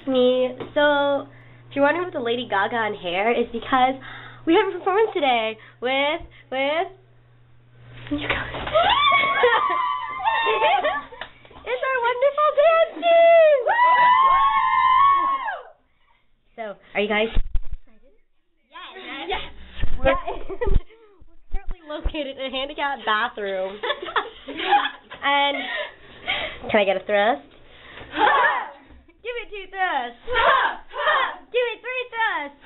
me. So, if you're wondering what the Lady Gaga and hair is because we have a performance today with you guys. It's our wonderful dance team. So, are you guys excited? Yes. We're currently located in a handicapped bathroom. And can I get a thrust? Give me 2 thrusts. Give me 3 thrusts.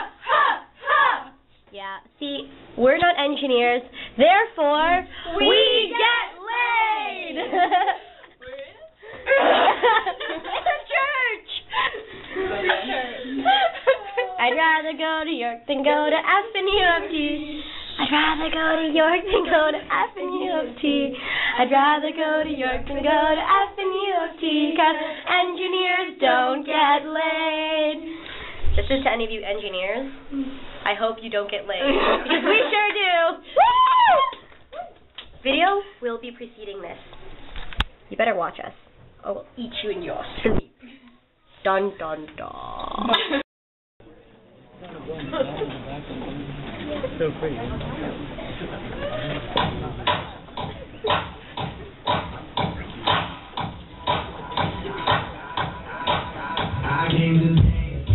Yeah, see, we're not engineers, therefore we get laid. It's a church. I'd rather go to York than go to effing U of T. I'd rather go to York than go to effing U of T. I'd rather go to York than go to effing U of T, 'cause engineers don't get laid. This is to any of you engineers. I hope you don't get laid, because we sure do. Woo! Video will be preceding this. You better watch us. I will eat you in your sleep. Dun dun dun. So pretty. I came to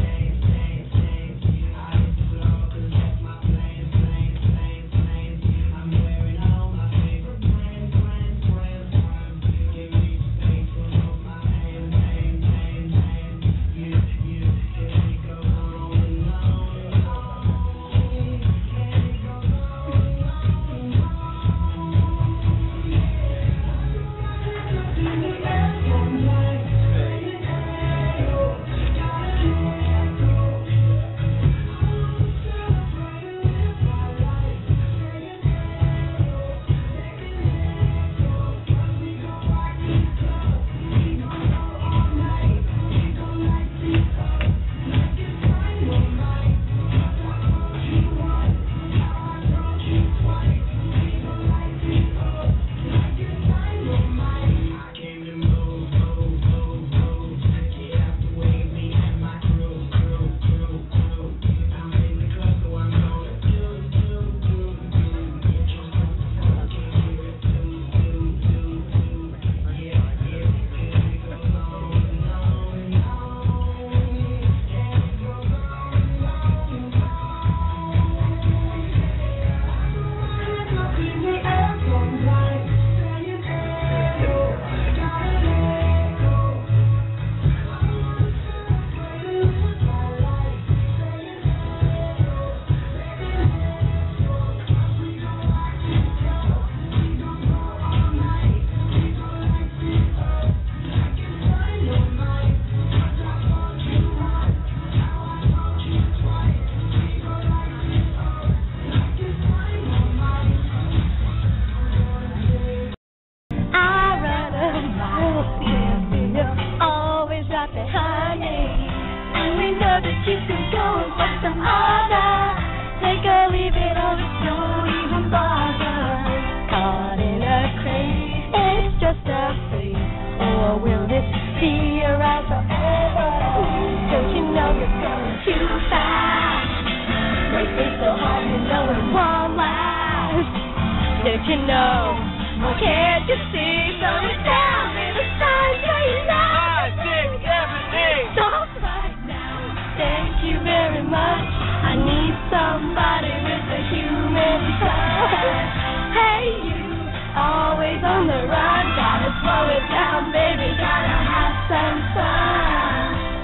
you can go and find some other. Take or leave it all, don't even bother. Caught in a craze, it's just a phase. Or will this be around forever? Don't you know you're going too fast? Make it so hard, you know it won't last. Don't you know? Well, can't you see? So it's down in the signs, so you know. 5, 6, 7, 8. Don't right now. Thank you very much. I need somebody with a human touch. Hey, you, always on the run. Gotta slow it down, baby. Gotta have some fun.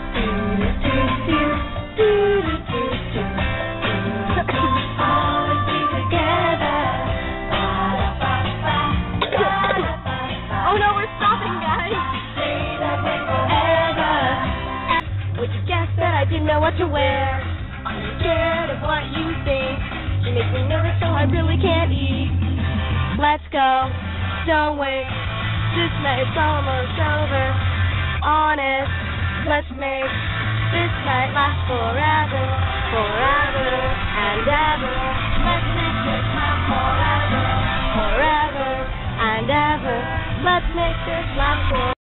Always be together. Oh no, we're stopping, guys. Stay that way forever. Would you guess that I didn't know what to wear? I'm scared of what you think. You make me nervous, so I really can't eat. Let's go, don't wait. This night's almost over. Honest, let's make this night last forever, forever and ever. Let's make this last forever, forever and ever. Let's make this last forever.